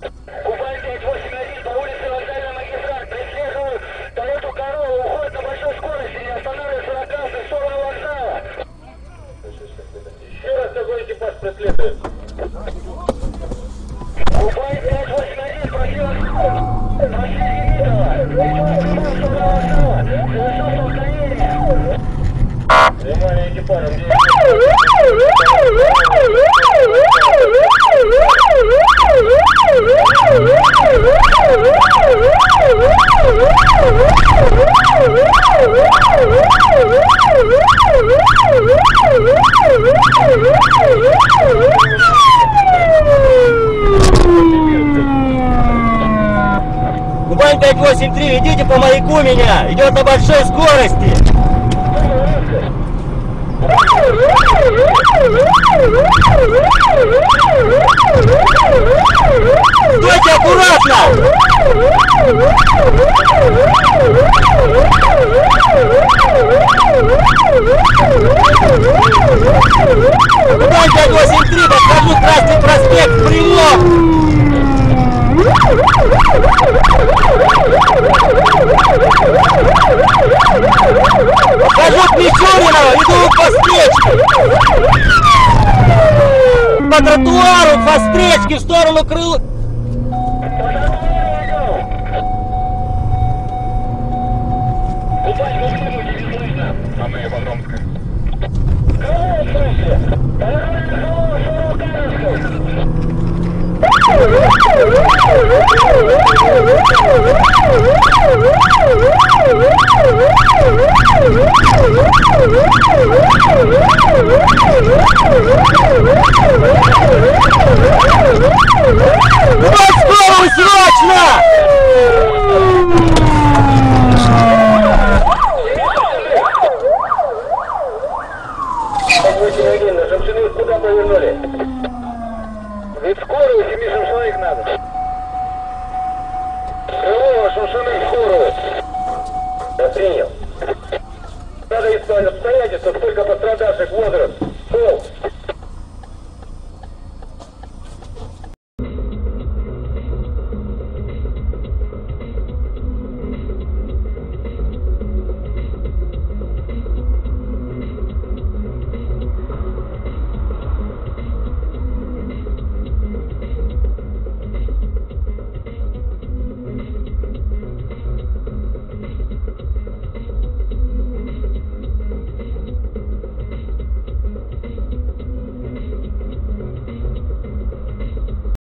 Кубань 581 по улице Вокзальная магистраль. Преследуют Тойоту Короллу. Уходит на большой скорости. Не останавливается на красной в сторону вокзала. Еще раз такой экипаж преследует. Кубань 581 просил Зенитова. Идет в сторону вокзала. Совершил столкновение. Внимание экипажа. Кубань 583, идите по маяку меня, идет на большой скорости. Стойте аккуратно! Кубань 583, подхожу, Красный проспект, Привок! Подхожу к Мичуринова, иду по встречке! По тротуару, по встречке, в сторону крыла. Скорую, срочно! На Шамшиных куда повернули? Ведь скорую, 7 Шамшиных надо. Крылова, Шамшиных, скорую. Я принял. Надо искать обстоятельства, сколько пострадавших, возраст, пол.